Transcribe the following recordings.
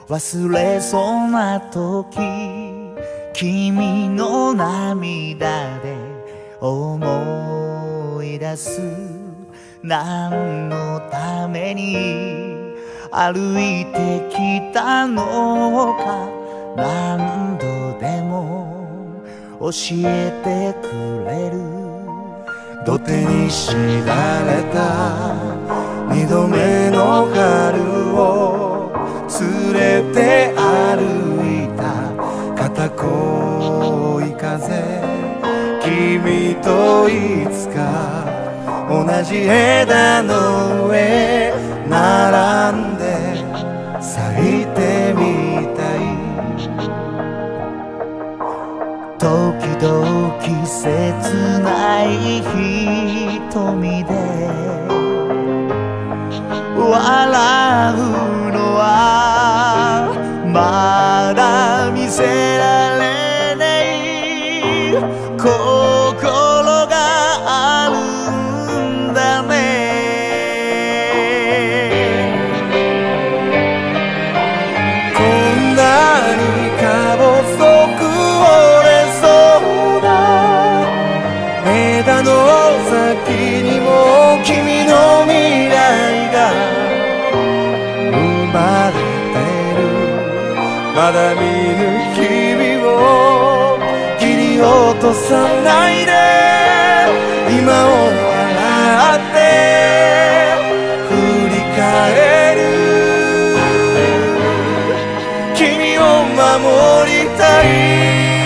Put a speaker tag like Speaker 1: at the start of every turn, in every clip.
Speaker 1: 忘れそうな時、君の涙で思い出す。何のために歩いてきたのか、何度でも教えてくれる。土手に敷かれた二度目の春を連れて歩いた片恋風、君といつか同じ枝の上並んで咲いてみたい。時々切ない瞳で笑うのはまだ見せられない心があるんだね。こんなにか細く折れそうな枝の先にも君の未来が生まれてる。まだ見ぬ日々を切り落とさないで、今を笑って振り返る。君を守りたい。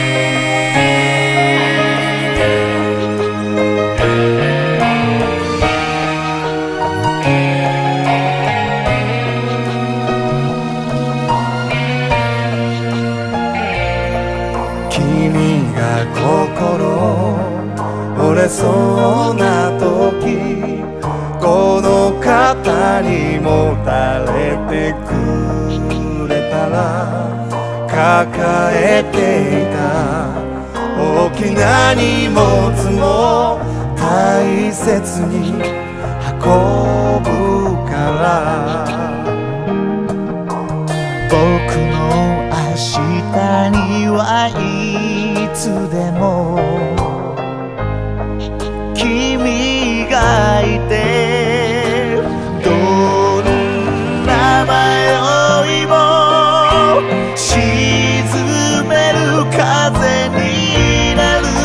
Speaker 1: 君が心折れそうな時、この肩にもたれてくれたら、抱えていた大きな荷物も大切に運ぶから。僕の明日にはいつでも君がいて、どんな迷いも沈める風になる。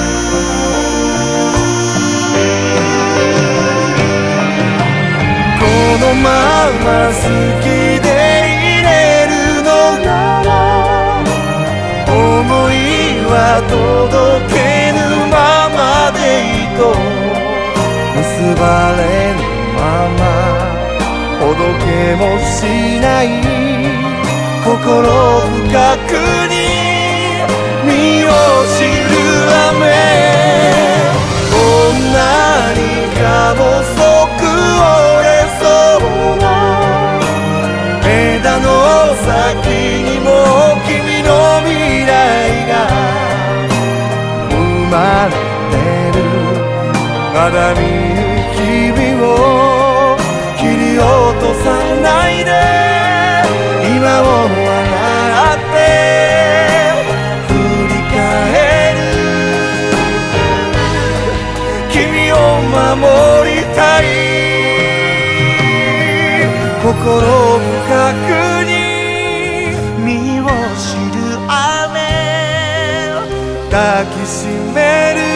Speaker 1: このまま好きでいれるのなら、思いは届けぬままでいいと、結ばれぬままほどけもしない心深くに身を知る雨。こんなにか細く折れそうな枝の先にも君の未来が生まれてる。まだ見ぬ日々を切り落とさないで、今を笑って振り返る。君を守りたい。心深くに身を知る雨、抱きしめる。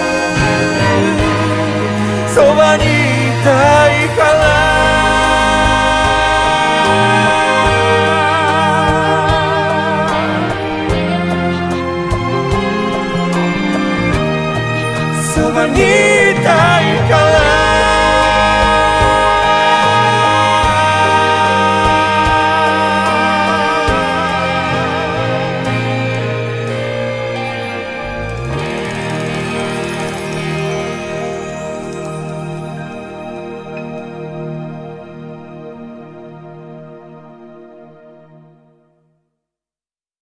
Speaker 1: そばにいたいからそばにいたいから